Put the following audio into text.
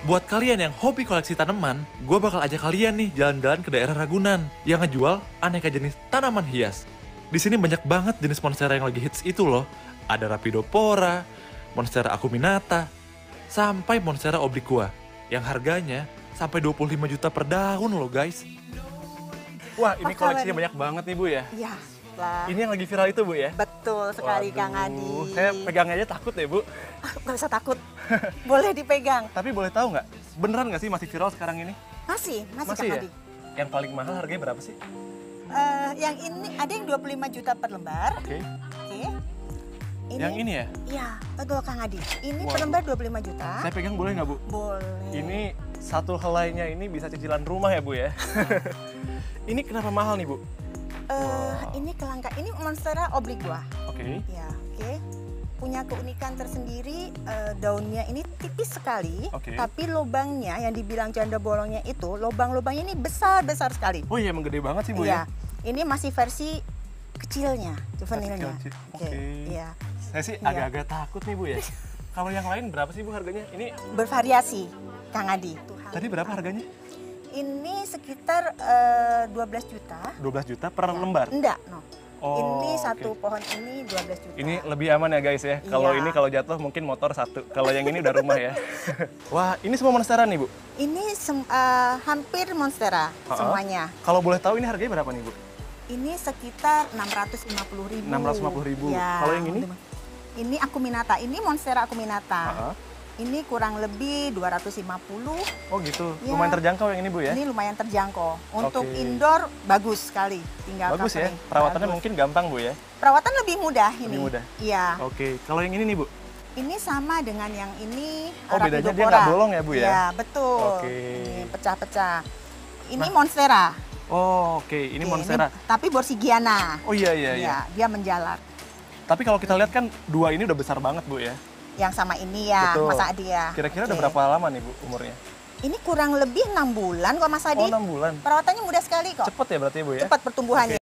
Buat kalian yang hobi koleksi tanaman, gue bakal ajak kalian nih jalan-jalan ke daerah Ragunan yang ngejual aneka jenis tanaman hias. Di sini banyak banget jenis monstera yang lagi hits itu loh. Ada Rapidopora, monstera acuminata, sampai monstera obliqua yang harganya sampai 25 juta per daun loh guys. Wah, ini koleksinya banyak banget nih Bu ya. Iya. Lah. Ini yang lagi viral itu Bu ya? Betul sekali. Waduh, Kang Adi. Saya pegang aja takut ya Bu. Gak usah takut, boleh dipegang. Tapi boleh tahu nggak, beneran nggak sih masih viral sekarang ini? Masih Kang ya? Adi. Yang paling mahal harganya berapa sih? Yang ini ada yang 25 juta per lembar. Oke. Oke. Yang ini ya? Iya, betul Kang Adi. Ini per lembar 25 juta. Saya pegang boleh nggak Bu? Boleh. Ini satu helainya ini bisa cicilan rumah ya Bu ya? Ini kenapa mahal nih Bu? Ini kelangkaan, ini monstera obliqua. Oke. Ya, oke. Punya keunikan tersendiri, daunnya ini tipis sekali, tapi lubangnya yang dibilang janda bolongnya itu, lubang-lubangnya ini besar-besar sekali. Oh iya, emang gede banget sih Bu ya? Ini masih versi kecilnya, juvenilnya. Oke. Iya. Saya sih agak-agak takut nih Bu ya. Kalau yang lain berapa sih Bu harganya? Ini bervariasi, Kang Adi. Tadi berapa harganya? Ini sekitar 12 juta. 12 juta per lembar? Enggak, no. Oh, ini satu pohon ini 12 juta. Ini lebih aman ya guys ya. Kalau ini kalau jatuh mungkin motor satu. Kalau yang ini udah rumah ya. Wah, ini semua monstera nih Bu? Ini hampir monstera semuanya. Kalau boleh tahu ini harganya berapa nih Bu? Ini sekitar 650.000. 650.000. Ya. Kalau yang ini? Ini acuminata. Ini monstera acuminata. Ini kurang lebih 250. Oh gitu, ya. Lumayan terjangkau yang ini Bu ya? Ini lumayan terjangkau. Untuk indoor bagus sekali. Tinggal bagus ya? Perawatannya mungkin gampang Bu ya? Perawatan lebih mudah ini. Lebih mudah? Iya. Oke, kalau yang ini nih Bu? Ini sama dengan yang ini. Oh bedanya dia nggak bolong ya Bu ya? Iya betul. Oke. Ini pecah-pecah. Ini monstera. Oh oke, ini monstera. Ini, tapi borsigiana. Oh iya. Dia menjalar. Tapi kalau kita lihat kan dua ini udah besar banget Bu ya? Yang sama ini ya, betul. Mas Adi ya. Kira-kira udah berapa lama nih Bu umurnya? Ini kurang lebih 6 bulan kok Mas Adi. Oh 6 bulan. Perawatannya mudah sekali kok. Cepet ya berarti Bu ya? Cepat pertumbuhannya.